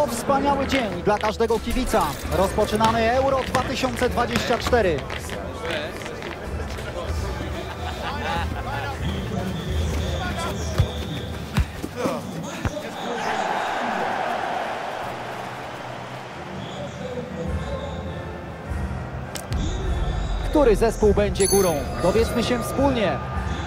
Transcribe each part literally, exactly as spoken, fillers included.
To wspaniały dzień dla każdego kibica. Rozpoczynamy Euro dwa tysiące dwadzieścia cztery. Który zespół będzie górą? Dowiedzmy się wspólnie.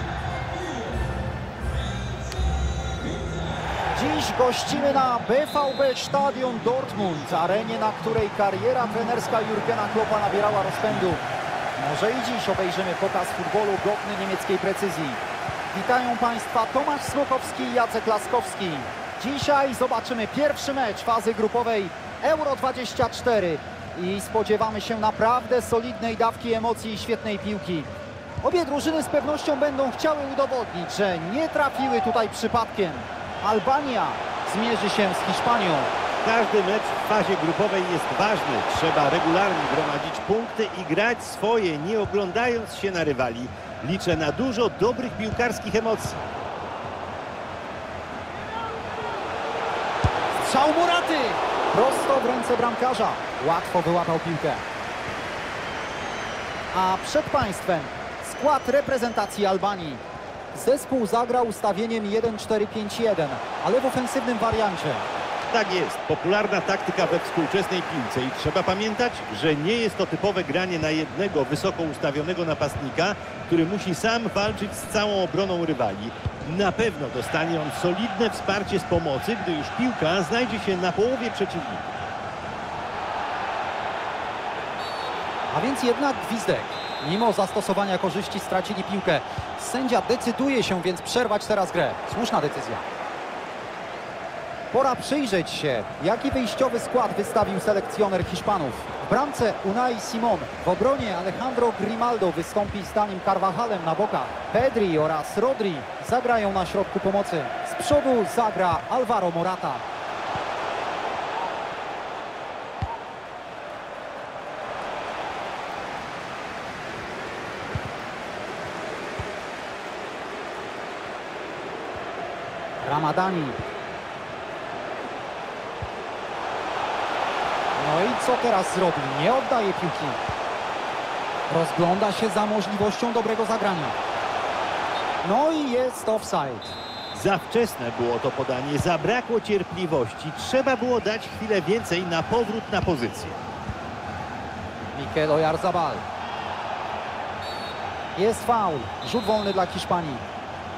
Dziś gościmy na B V B Stadion Dortmund, arenie, na której kariera trenerska Jurgena Kloppa nabierała rozpędu. Może i dziś obejrzymy pokaz futbolu godny niemieckiej precyzji. Witają Państwa Tomasz Smokowski i Jacek Laskowski. Dzisiaj zobaczymy pierwszy mecz fazy grupowej Euro dwadzieścia cztery i spodziewamy się naprawdę solidnej dawki emocji i świetnej piłki. Obie drużyny z pewnością będą chciały udowodnić, że nie trafiły tutaj przypadkiem. Albania zmierzy się z Hiszpanią. Każdy mecz w fazie grupowej jest ważny. Trzeba regularnie gromadzić punkty i grać swoje, nie oglądając się na rywali. Liczę na dużo dobrych piłkarskich emocji. Strzał Moraty! Prosto w ręce bramkarza. Łatwo wyłapał piłkę. A przed Państwem skład reprezentacji Albanii. Zespół zagrał ustawieniem jeden cztery pięć jeden, ale w ofensywnym wariancie. Tak jest, popularna taktyka we współczesnej piłce i trzeba pamiętać, że nie jest to typowe granie na jednego wysoko ustawionego napastnika, który musi sam walczyć z całą obroną rywali. Na pewno dostanie on solidne wsparcie z pomocy, gdy już piłka znajdzie się na połowie przeciwnika. A więc jednak gwizdek. Mimo zastosowania korzyści stracili piłkę. Sędzia decyduje się więc przerwać teraz grę. Słuszna decyzja. Pora przyjrzeć się, jaki wyjściowy skład wystawił selekcjoner Hiszpanów. W bramce Unai Simon, w obronie Alejandro Grimaldo wystąpi z Danim Carvajalem na bokach. Pedri oraz Rodri zagrają na środku pomocy. Z przodu zagra Alvaro Morata. Ramadani. No i co teraz zrobi? Nie oddaje piłki. Rozgląda się za możliwością dobrego zagrania. No i jest offside. Za wczesne było to podanie, zabrakło cierpliwości. Trzeba było dać chwilę więcej na powrót na pozycję. Mikel Oyarzabal. Jest faul. Rzut wolny dla Hiszpanii.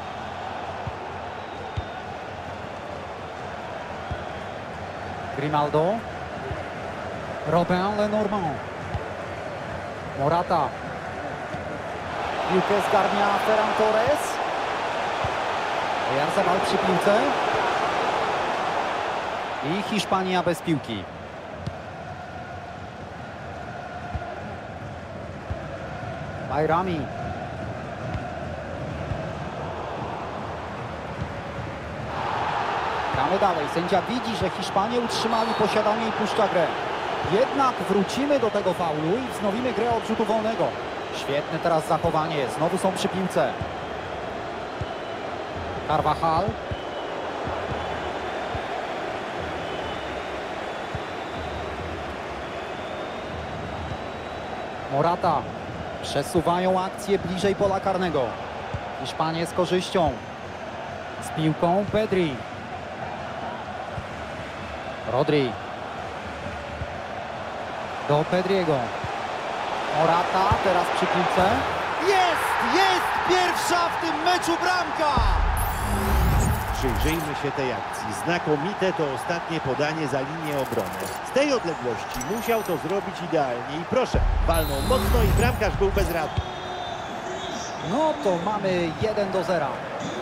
Grimaldo. Robin Lenormand. Morata. Piłkę zgarnia Ferran Torres. Oyarzabal przy piłce. I Hiszpania bez piłki. Bayrami. Gramy dalej. Sędzia widzi, że Hiszpanie utrzymali posiadanie i puszcza grę. Jednak wrócimy do tego faulu i wznowimy grę od rzutu wolnego. Świetne teraz zachowanie. Znowu są przy piłce. Carvajal. Morata. Przesuwają akcję bliżej pola karnego. Hiszpanie z korzyścią. Z piłką Pedri. Rodri. Do Pedriego. Morata teraz przy piłce. Jest! Jest! Pierwsza w tym meczu bramka! Przyjrzyjmy się tej akcji. Znakomite to ostatnie podanie za linię obrony. Z tej odległości musiał to zrobić idealnie i proszę, walnął mocno i bramkarz był bezradny. No to mamy jeden do zera.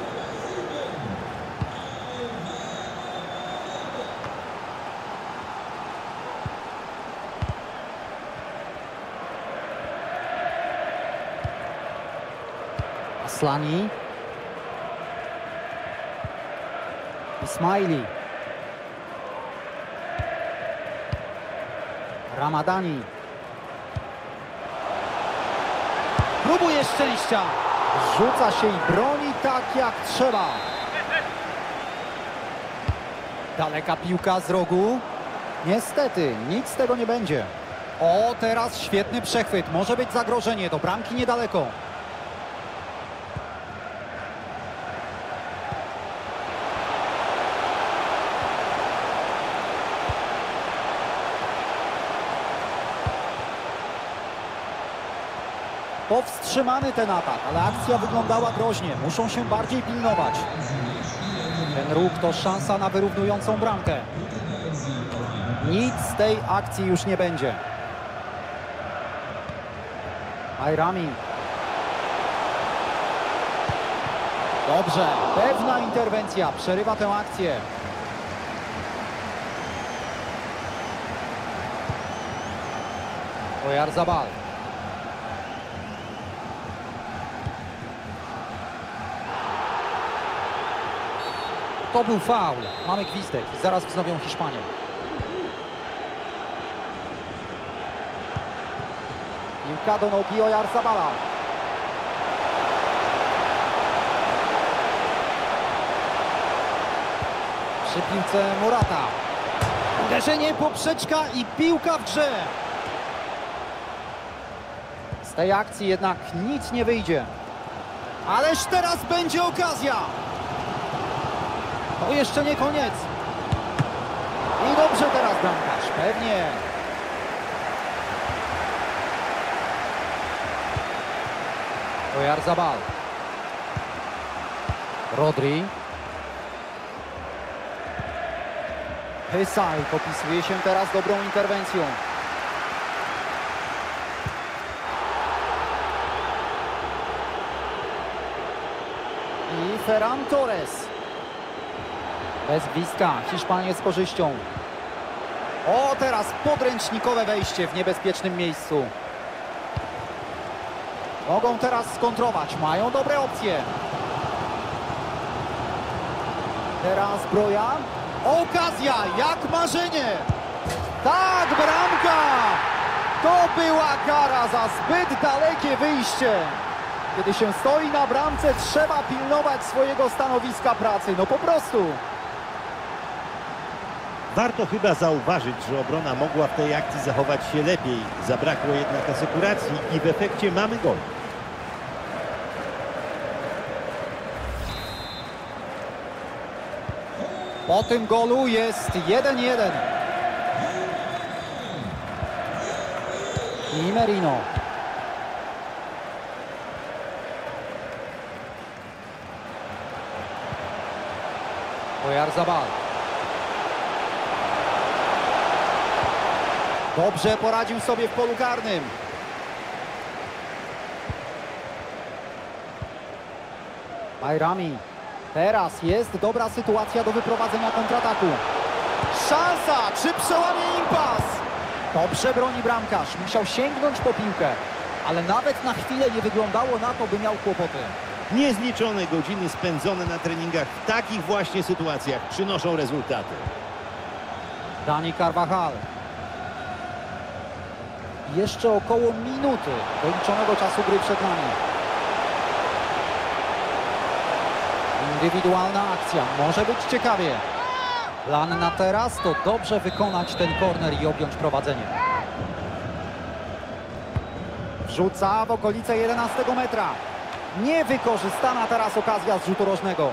Aslani. Ismaili. Ramadani. Próbuje szczęścia. Rzuca się i broni tak jak trzeba. Daleka piłka z rogu. Niestety, nic z tego nie będzie. O, teraz świetny przechwyt. Może być zagrożenie. Do bramki niedaleko. Powstrzymany ten atak, ale akcja wyglądała groźnie. Muszą się bardziej pilnować. Ten ruch to szansa na wyrównującą bramkę. Nic z tej akcji już nie będzie. Ajrami. Dobrze, pewna interwencja przerywa tę akcję. Oyarzabal. To był faul. Mamy gwizdek. Zaraz wznowią Hiszpanię. Piłka do nogi Oyarzabala. Przy piłce Morata. Uderzenie, poprzeczka i piłka w grze. Z tej akcji jednak nic nie wyjdzie. Ależ teraz będzie okazja. To jeszcze nie koniec. I dobrze teraz bramkarz. Pewnie. Oyarzabal. Rodri. Hysaj popisuje się teraz dobrą interwencją. I Ferran Torres. Bez gwizdka. Hiszpanie z korzyścią. O, teraz podręcznikowe wejście w niebezpiecznym miejscu. Mogą teraz skontrować. Mają dobre opcje. Teraz Broja. Okazja, jak marzenie. Tak, bramka. To była kara za zbyt dalekie wyjście. Kiedy się stoi na bramce, trzeba pilnować swojego stanowiska pracy. No po prostu. Warto chyba zauważyć, że obrona mogła w tej akcji zachować się lepiej. Zabrakło jednak asekuracji i w efekcie mamy gol. Po tym golu jest jeden jeden. I Merino. Oyarzabal. Dobrze poradził sobie w polu karnym. Ajrami. Teraz jest dobra sytuacja do wyprowadzenia kontrataku. Szansa! Czy przełamie impas? Dobrze broni bramkarz. Musiał sięgnąć po piłkę. Ale nawet na chwilę nie wyglądało na to, by miał kłopoty. Niezliczone godziny spędzone na treningach w takich właśnie sytuacjach przynoszą rezultaty. Dani Carvajal. Jeszcze około minuty do liczonego czasu gry przed nami. Indywidualna akcja. Może być ciekawie. Plan na teraz to dobrze wykonać ten korner i objąć prowadzenie. Wrzuca w okolice jedenastego metra. Niewykorzystana teraz okazja z rzutu rożnego.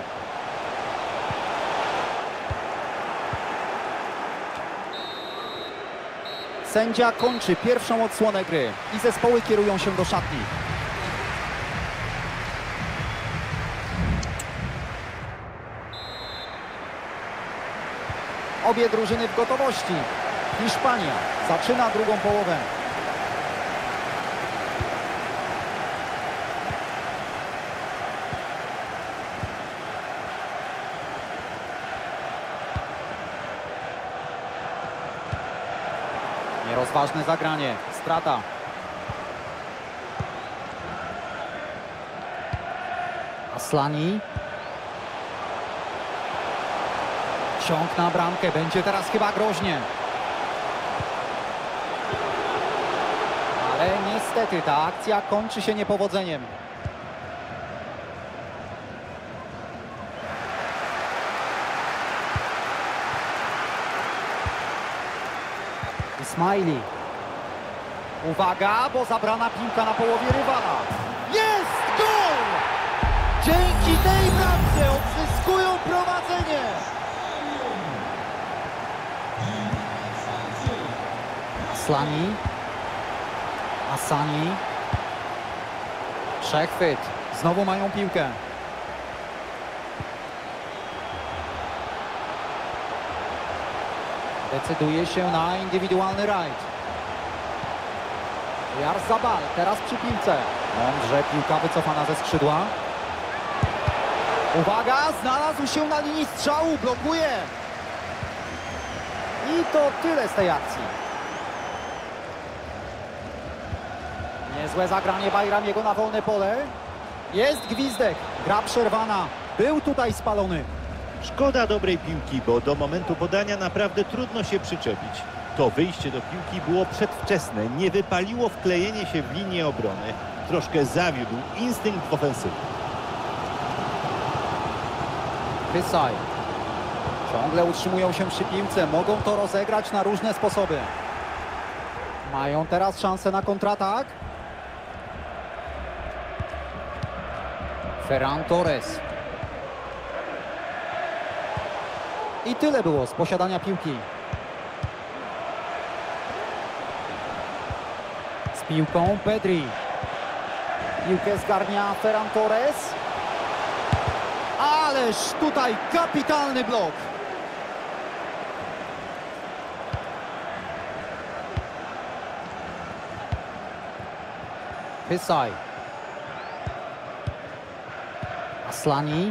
Sędzia kończy pierwszą odsłonę gry i zespoły kierują się do szatni. Obie drużyny w gotowości. Hiszpania zaczyna drugą połowę. Nierozważne zagranie. Strata. Aslani. Ciąg na bramkę. Będzie teraz chyba groźnie. Ale niestety ta akcja kończy się niepowodzeniem. Ismaili. Uwaga, bo zabrana piłka na połowie rywala. Jest gol! Dzięki tej bramce odzyskują prowadzenie. Aslani. Asani. Przechwyt. Znowu mają piłkę. Decyduje się na indywidualny rajd. Oyarzabal teraz przy piłce. Mądrze piłka wycofana ze skrzydła. Uwaga, znalazł się na linii strzału, blokuje. I to tyle z tej akcji. Niezłe zagranie Bajramiego na wolne pole. Jest gwizdek, gra przerwana. Był tutaj spalony. Szkoda dobrej piłki, bo do momentu podania naprawdę trudno się przyczepić. To wyjście do piłki było przedwczesne, nie wypaliło wklejenie się w linię obrony. Troszkę zawiódł instynkt ofensywny. Hysaj. Ciągle utrzymują się przy piłce, mogą to rozegrać na różne sposoby. Mają teraz szansę na kontratak. Ferran Torres. I tyle było z posiadania piłki. Z piłką Pedri. Piłkę zgarnia Ferran Torres. Ależ tutaj kapitalny blok. Hysaj. Aslani.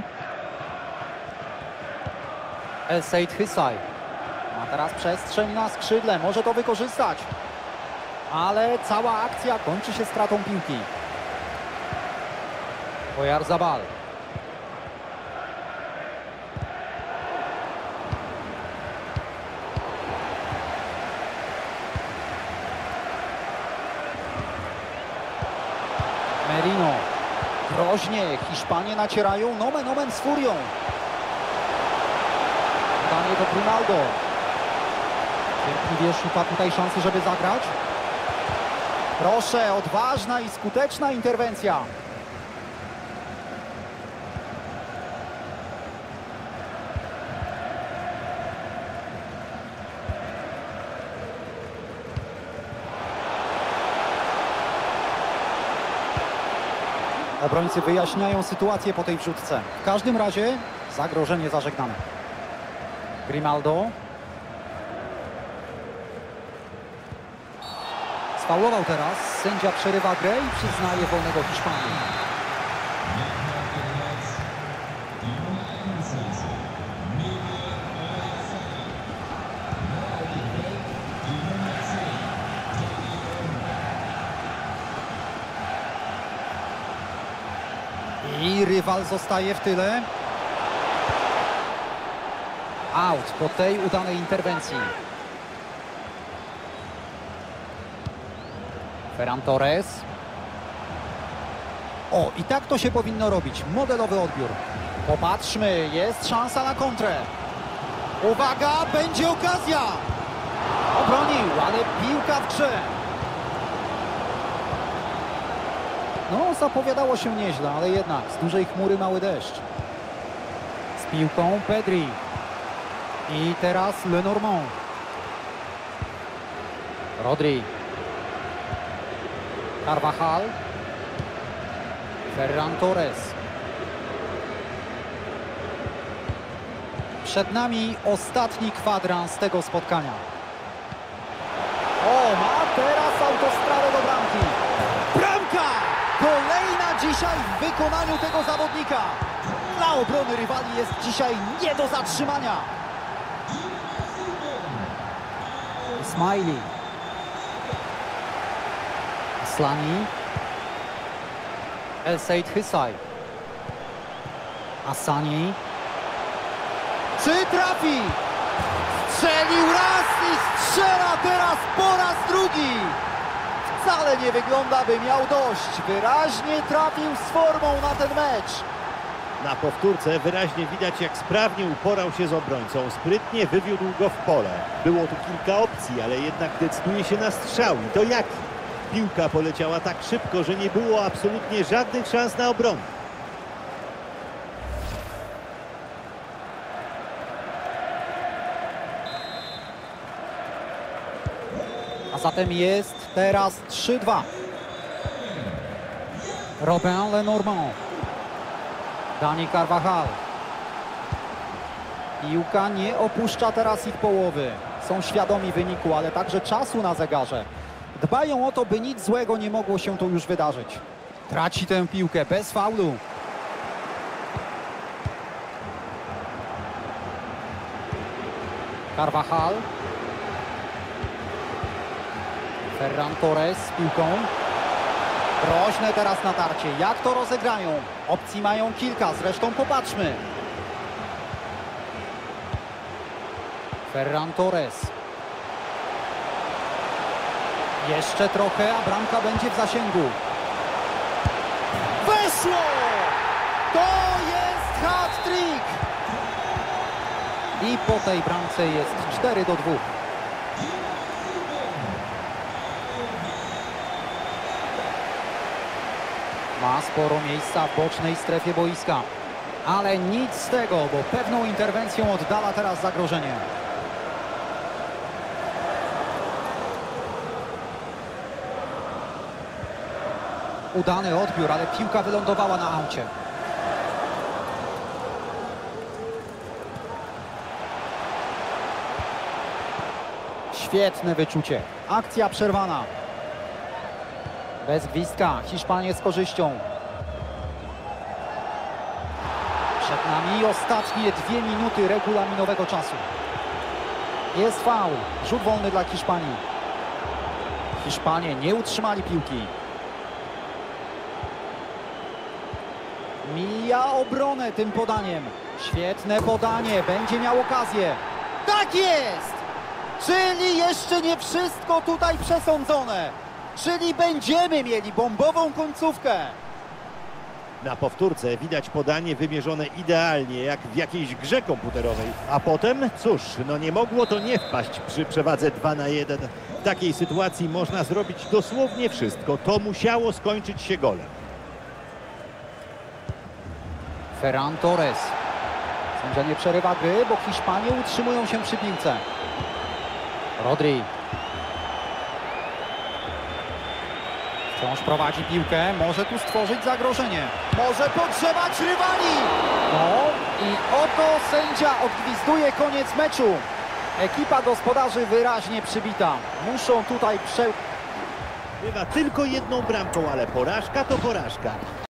El Seid Hysaj. Ma teraz przestrzeń na skrzydle, może to wykorzystać. Ale cała akcja kończy się stratą piłki. Oyarzabal. Merino. Groźnie Hiszpanie nacierają nomen omen z furią. Podanie do Grimaldo. Cierpliwie szuka tutaj szansy, żeby zagrać. Proszę, odważna i skuteczna interwencja. Obrońcy wyjaśniają sytuację po tej wrzutce. W każdym razie zagrożenie zażegnane. Grimaldo. Sfaulował teraz. Sędzia przerywa grę i przyznaje wolnego Hiszpanii. I rywal zostaje w tyle. Out po tej udanej interwencji. Ferran Torres. O, i tak to się powinno robić. Modelowy odbiór. Popatrzmy, jest szansa na kontrę. Uwaga, będzie okazja. Obronił, ale piłka w grze. No, zapowiadało się nieźle, ale jednak z dużej chmury mały deszcz. Z piłką Pedri. I teraz Lenormand. Rodri. Carvajal. Ferran Torres. Przed nami ostatni kwadrans tego spotkania. O, ma teraz autostradę do bramki. Bramka! Kolejna dzisiaj w wykonaniu tego zawodnika. Dla obrony rywali jest dzisiaj nie do zatrzymania. Ismaili. Aslani. El Seid Hysaj. Asani. Czy trafi? Strzelił raz i strzela teraz po raz drugi. Wcale nie wygląda, by miał dość. Wyraźnie trafił z formą na ten mecz. Na powtórce wyraźnie widać, jak sprawnie uporał się z obrońcą. Sprytnie wywiódł go w pole. Było tu kilka opcji, ale jednak decyduje się na strzał. I to jaki? Piłka poleciała tak szybko, że nie było absolutnie żadnych szans na obronę. A zatem jest teraz trzy dwa. Robin Lenormand. Dani Carvajal. Piłka nie opuszcza teraz ich połowy. Są świadomi wyniku, ale także czasu na zegarze. Dbają o to, by nic złego nie mogło się tu już wydarzyć. Traci tę piłkę bez faulu. Carvajal. Ferran Torres z piłką. Groźne teraz natarcie. Jak to rozegrają? Opcji mają kilka, zresztą popatrzmy. Ferran Torres. Jeszcze trochę, a bramka będzie w zasięgu. Weszło! To jest hat-trick! I po tej bramce jest cztery do dwóch. Ma sporo miejsca w bocznej strefie boiska. Ale nic z tego, bo pewną interwencją oddala teraz zagrożenie. Udany odbiór, ale piłka wylądowała na aucie. Świetne wyczucie. Akcja przerwana. Bez gwizdka. Hiszpanie z korzyścią. Przed nami ostatnie dwie minuty regulaminowego czasu. Jest faul. Rzut wolny dla Hiszpanii. Hiszpanie nie utrzymali piłki. Mija obronę tym podaniem. Świetne podanie. Będzie miał okazję. Tak jest! Czyli jeszcze nie wszystko tutaj przesądzone. Czyli będziemy mieli bombową końcówkę. Na powtórce widać podanie wymierzone idealnie, jak w jakiejś grze komputerowej. A potem, cóż, no nie mogło to nie wpaść przy przewadze dwa na jeden. W takiej sytuacji można zrobić dosłownie wszystko. To musiało skończyć się golem. Ferran Torres. Sędzia nie przerywa gry, bo Hiszpanie utrzymują się przy piłce. Rodri. Wciąż prowadzi piłkę, może tu stworzyć zagrożenie. Może pogrzebać rywali. No i oto sędzia odgwizduje koniec meczu. Ekipa gospodarzy wyraźnie przybita. Muszą tutaj prze... Bywa tylko jedną bramką, ale porażka to porażka.